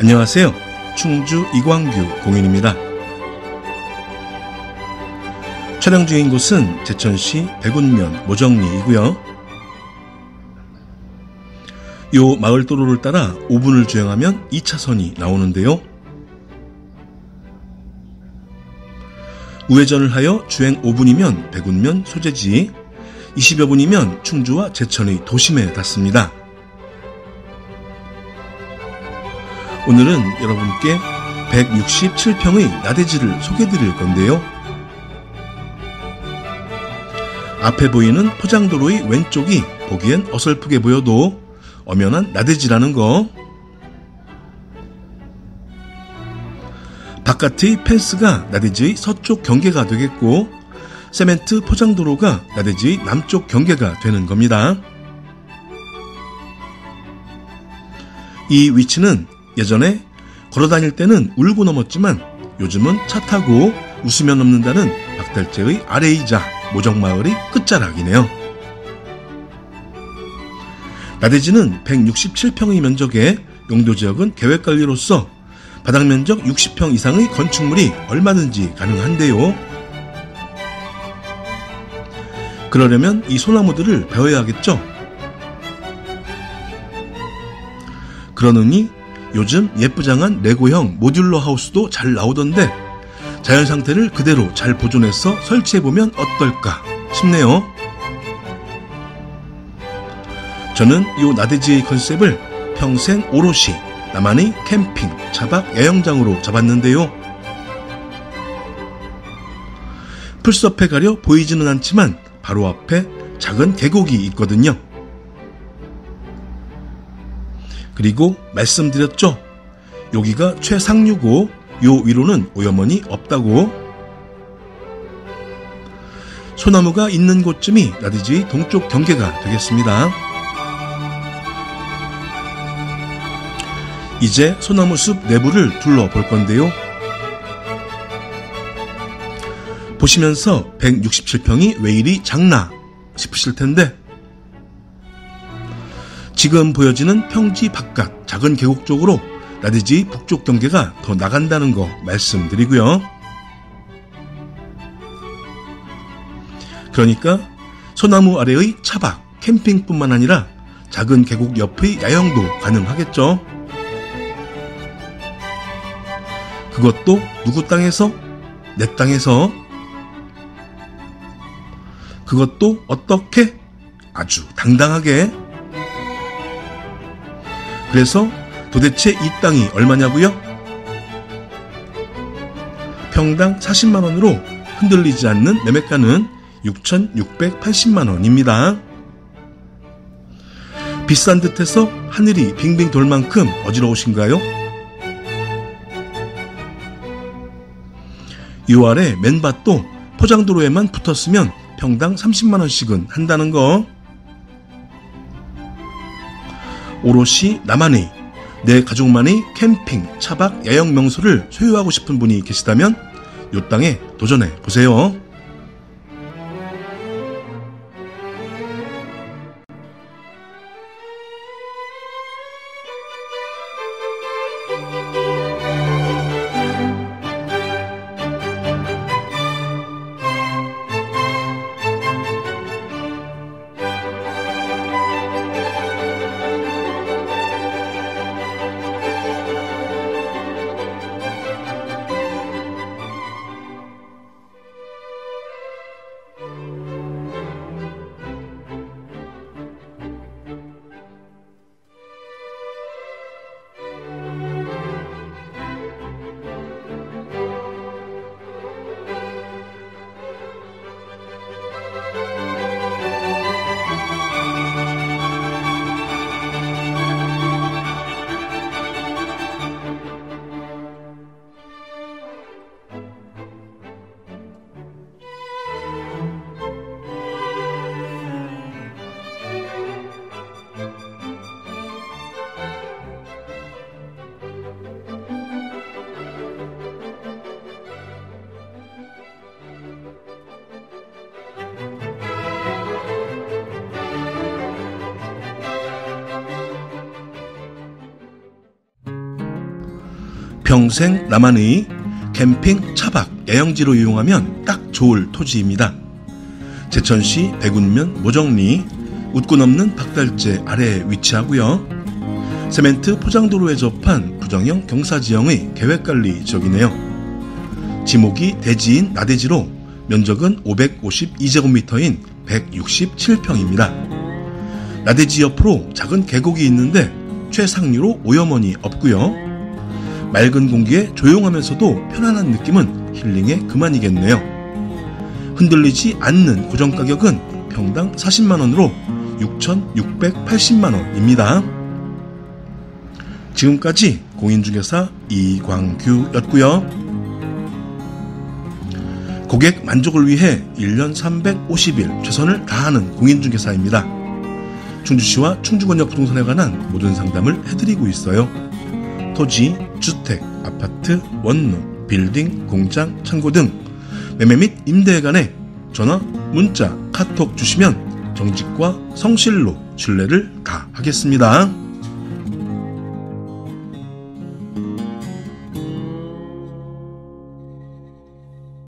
안녕하세요. 충주 이광규 공인입니다. 촬영 중인 곳은 제천시 백운면 모정리이고요. 요 마을도로를 따라 5분을 주행하면 2차선이 나오는데요. 우회전을 하여 주행 5분이면 백운면 소재지, 20여 분이면 충주와 제천의 도심에 닿습니다. 오늘은 여러분께 167평의 나대지를 소개해드릴 건데요. 앞에 보이는 포장도로의 왼쪽이 보기엔 어설프게 보여도 엄연한 나대지라는 거. 바깥의 펜스가 나대지의 서쪽 경계가 되겠고, 세멘트 포장도로가 나대지의 남쪽 경계가 되는 겁니다. 이 위치는 예전에 걸어다닐 때는 울고 넘었지만 요즘은 차 타고 웃으며 넘는다는 박달재의 아래이자 모정마을의 끝자락이네요. 나대지는 167평의 면적에 용도지역은 계획관리로서 바닥면적 60평 이상의 건축물이 얼마든지 가능한데요. 그러려면 이 소나무들을 베어야겠죠. 그러느니 요즘 예쁘장한 레고형 모듈러 하우스도 잘 나오던데 자연 상태를 그대로 잘 보존해서 설치해보면 어떨까 싶네요. 저는 이 나대지의 컨셉을 평생 오롯이 나만의 캠핑, 차박, 야영장으로 잡았는데요. 풀숲에 가려 보이지는 않지만 바로 앞에 작은 계곡이 있거든요. 그리고 말씀드렸죠. 여기가 최상류고 요 위로는 오염원이 없다고. 소나무가 있는 곳쯤이 나대지의 동쪽 경계가 되겠습니다. 이제 소나무 숲 내부를 둘러볼 건데요. 보시면서 167평이 왜 이리 작나 싶으실 텐데, 지금 보여지는 평지 바깥 작은 계곡 쪽으로 나대지 북쪽 경계가 더 나간다는 거 말씀드리고요. 그러니까 소나무 아래의 차박, 캠핑뿐만 아니라 작은 계곡 옆의 야영도 가능하겠죠. 그것도 누구 땅에서? 내 땅에서. 그것도 어떻게? 아주 당당하게. 그래서 도대체 이 땅이 얼마냐고요? 평당 40만원으로 흔들리지 않는 매매가는 6,680만원입니다. 비싼 듯해서 하늘이 빙빙 돌 만큼 어지러우신가요? 이 아래 맨밭도 포장도로에만 붙었으면 평당 30만원씩은 한다는 거. 오롯이 나만의, 내 가족만의 캠핑, 차박, 야영 명소를 소유하고 싶은 분이 계시다면 이 땅에 도전해 보세요. 평생 남한의 캠핑, 차박, 야영지로 이용하면 딱 좋을 토지입니다. 제천시 백운면 모정리 웃고 넘는 박달재 아래에 위치하고요. 세멘트 포장도로에 접한 구정형 경사지형의 계획관리 지역이네요. 지목이 대지인 나대지로 면적은 552제곱미터인 167평입니다. 나대지 옆으로 작은 계곡이 있는데 최상류로 오염원이 없고요. 맑은 공기에 조용하면서도 편안한 느낌은 힐링의 그만이겠네요. 흔들리지 않는 고정가격은 평당 40만원으로 6,680만원입니다. 지금까지 공인중개사 이광규였고요. 고객 만족을 위해 1년 350일 최선을 다하는 공인중개사입니다. 충주시와 충주권역 부동산에 관한 모든 상담을 해드리고 있어요. 토지, 주택, 아파트, 원룸, 빌딩, 공장, 창고 등 매매 및 임대에 관해 전화, 문자, 카톡 주시면 정직과 성실로 신뢰를 다하겠습니다.